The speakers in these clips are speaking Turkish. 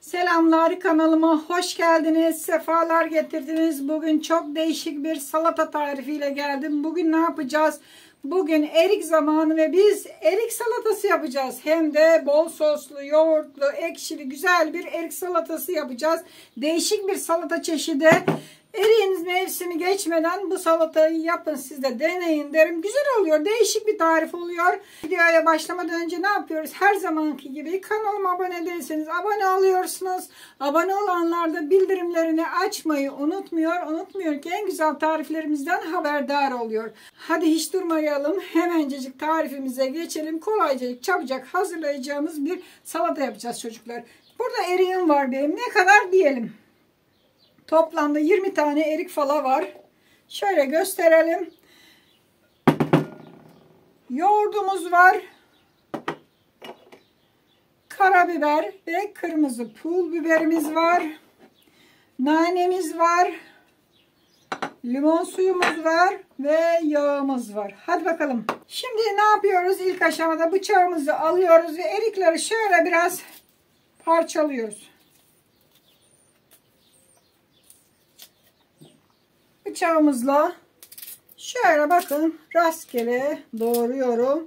Selamlar, kanalıma hoş geldiniz. Sefalar getirdiniz. Bugün çok değişik bir salata tarifiyle geldim. Bugün ne yapacağız? Bugün erik zamanı ve biz erik salatası yapacağız. Hem de bol soslu, yoğurtlu, ekşili, güzel bir erik salatası yapacağız. Değişik bir salata çeşidi. Eriğiniz mevsimi geçmeden bu salatayı yapın, siz de deneyin derim. Güzel oluyor, değişik bir tarif oluyor. Videoya başlamadan önce ne yapıyoruz? Her zamanki gibi kanalıma abone değilseniz abone oluyorsunuz. Abone olanlar da bildirimlerini açmayı unutmuyor ki en güzel tariflerimizden haberdar oluyor. Hadi hiç durmayalım, hemencecik tarifimize geçelim. Kolaycacık, çabucak hazırlayacağımız bir salata yapacağız çocuklar. Burada eriğim var benim. Ne kadar diyelim? Toplamda 20 tane erik fala var. Şöyle gösterelim. Yoğurdumuz var. Karabiber ve kırmızı pul biberimiz var. Nanemiz var. Limon suyumuz var ve yağımız var. Hadi bakalım. Şimdi ne yapıyoruz? İlk aşamada bıçağımızı alıyoruz ve erikleri şöyle biraz parçalıyoruz. Bıçağımızla şöyle bakın rastgele doğruyorum.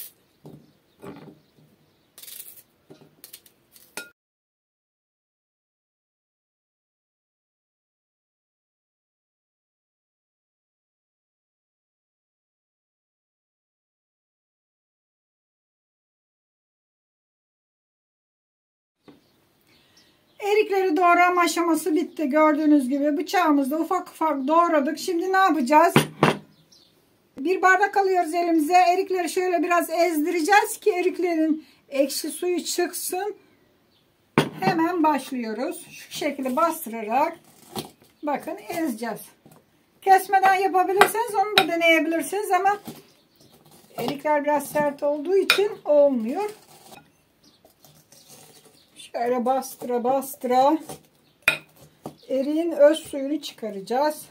Erikleri doğrama aşaması bitti. Gördüğünüz gibi bıçağımızla ufak ufak doğradık. Şimdi ne yapacağız? Bir bardak alıyoruz elimize. Erikleri şöyle biraz ezdireceğiz ki eriklerin ekşi suyu çıksın. Hemen başlıyoruz. Şu şekilde bastırarak bakın ezeceğiz. Kesmeden yapabilirseniz onu da deneyebilirsiniz ama erikler biraz sert olduğu için olmuyor. Şöyle bastıra bastıra eriğin öz suyunu çıkaracağız.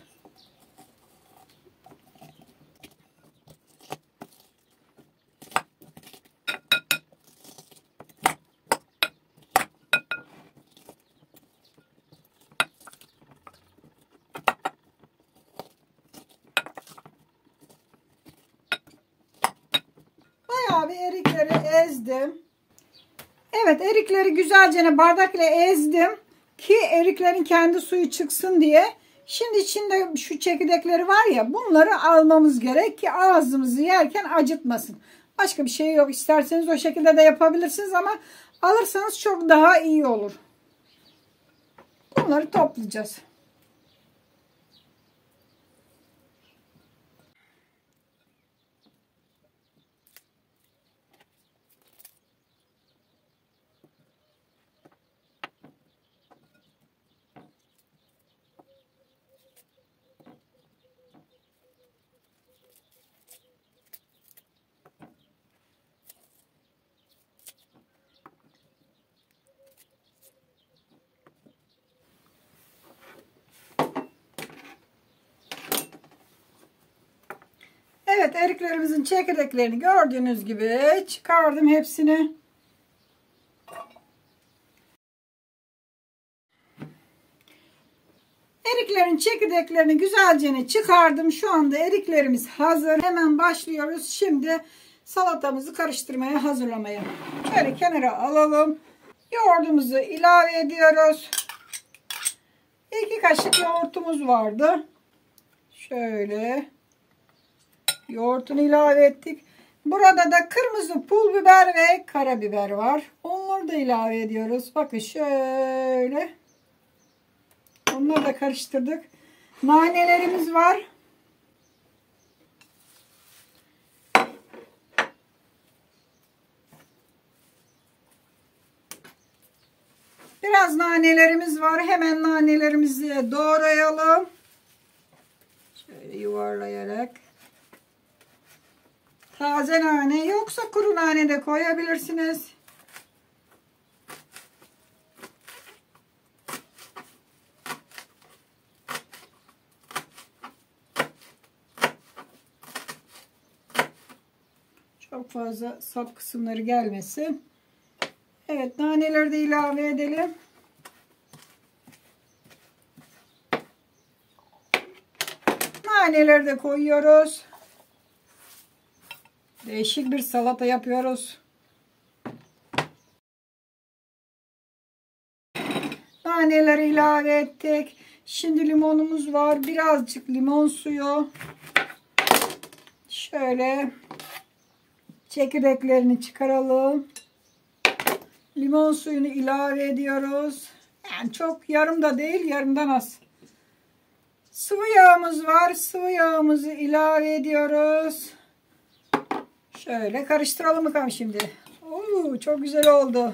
Bayağı bir erikleri ezdim. Evet, erikleri güzelce bardak ile ezdim ki eriklerin kendi suyu çıksın diye. Şimdi içinde şu çekirdekleri var ya, bunları almamız gerek ki ağzımızı yerken acıtmasın. Başka bir şey yok. İsterseniz o şekilde de yapabilirsiniz ama alırsanız çok daha iyi olur. Bunları toplayacağız. Evet, eriklerimizin çekirdeklerini gördüğünüz gibi çıkardım hepsini. Eriklerin çekirdeklerini güzelce çıkardım. Şu anda eriklerimiz hazır. Hemen başlıyoruz. Şimdi salatamızı karıştırmaya, hazırlamaya. Şöyle kenara alalım. Yoğurdumuzu ilave ediyoruz. 2 kaşık yoğurtumuz vardı. Şöyle yoğurtunu ilave ettik. Burada da kırmızı pul biber ve karabiber var. Onları da ilave ediyoruz. Bakın şöyle. Onları da karıştırdık. Nanelerimiz var. Biraz nanelerimiz var. Hemen nanelerimizi doğrayalım. Şöyle yuvarlayarak. Taze nane yoksa kuru nane de koyabilirsiniz. Çok fazla sap kısımları gelmesin. Evet, naneleri de ilave edelim. Naneleri de koyuyoruz. Değişik bir salata yapıyoruz. Naneleri ilave ettik. Şimdi limonumuz var. Birazcık limon suyu. Şöyle çekirdeklerini çıkaralım. Limon suyunu ilave ediyoruz. Yani çok, yarım da değil, yarımdan az. Sıvı yağımız var. Sıvı yağımızı ilave ediyoruz. Şöyle karıştıralım bakalım şimdi. Oo, çok güzel oldu.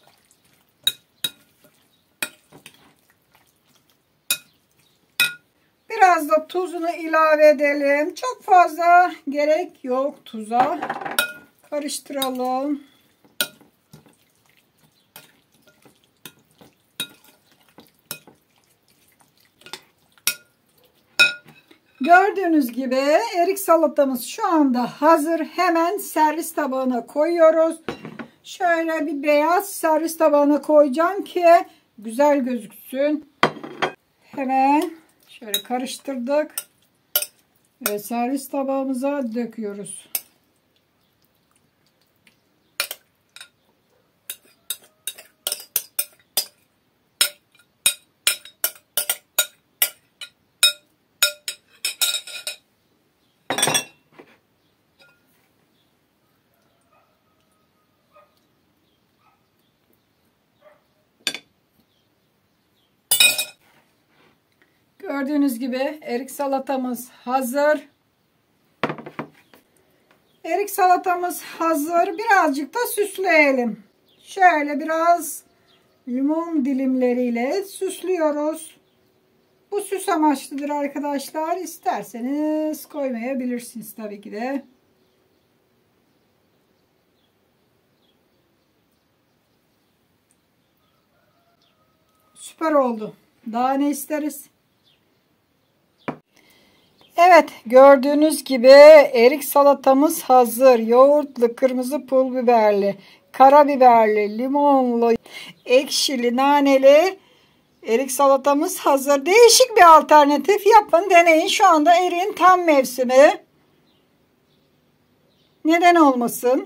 Biraz da tuzunu ilave edelim. Çok fazla gerek yok tuza. Karıştıralım. Gördüğünüz gibi erik salatamız şu anda hazır. Hemen servis tabağına koyuyoruz. Şöyle bir beyaz servis tabağına koyacağım ki güzel gözüksün. Hemen şöyle karıştırdık ve servis tabağımıza döküyoruz. Gördüğünüz gibi erik salatamız hazır. Erik salatamız hazır. Birazcık da süsleyelim. Şöyle biraz limon dilimleriyle süslüyoruz. Bu süs amaçlıdır arkadaşlar. İsterseniz koymayabilirsiniz tabii ki de. Süper oldu. Daha ne isteriz? Evet, gördüğünüz gibi erik salatamız hazır. Yoğurtlu, kırmızı pul biberli, karabiberli, limonlu, ekşili, naneli erik salatamız hazır. Değişik bir alternatif, yapın, deneyin. Şu anda eriğin tam mevsimi. Neden olmasın?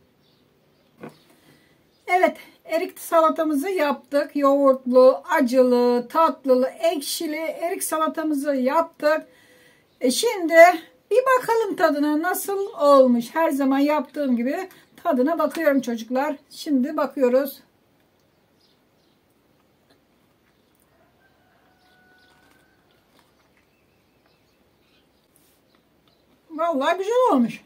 Evet, erik salatamızı yaptık. Yoğurtlu, acılı, tatlılı, ekşili erik salatamızı yaptık. Şimdi bir bakalım tadına nasıl olmuş. Her zaman yaptığım gibi tadına bakıyorum çocuklar. Şimdi bakıyoruz. Vallahi güzel olmuş.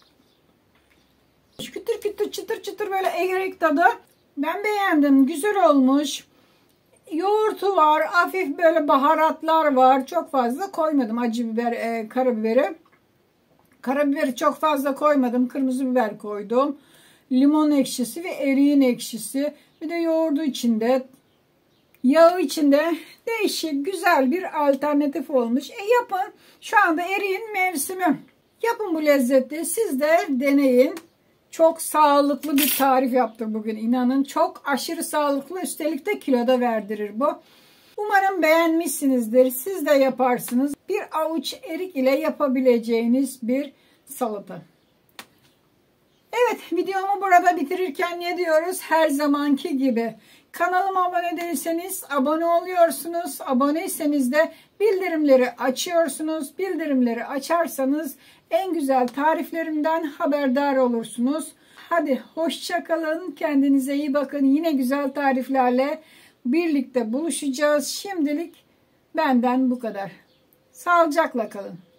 Kütür kütür, çıtır çıtır, böyle erik tadı. Ben beğendim. Güzel olmuş. Yoğurtu var. Hafif böyle baharatlar var. Çok fazla koymadım. Acı biber, karabiberi. Karabiberi çok fazla koymadım. Kırmızı biber koydum. Limon ekşisi ve eriğin ekşisi. Bir de yoğurdu içinde. Yağı içinde. Değişik, güzel bir alternatif olmuş. Yapın. Şu anda eriğin mevsimi. Yapın bu lezzeti. Siz de deneyin. Çok sağlıklı bir tarif yaptım bugün. İnanın çok aşırı sağlıklı. Üstelik de kilo da verdirir bu. Umarım beğenmişsinizdir. Siz de yaparsınız. Bir avuç erik ile yapabileceğiniz bir salata. Evet, videomu burada bitirirken ne diyoruz? Her zamanki gibi. Kanalıma abone değilseniz abone oluyorsunuz. Aboneyseniz de bildirimleri açıyorsunuz. Bildirimleri açarsanız en güzel tariflerimden haberdar olursunuz. Hadi hoşça kalın. Kendinize iyi bakın. Yine güzel tariflerle birlikte buluşacağız. Şimdilik benden bu kadar. Sağlıcakla kalın.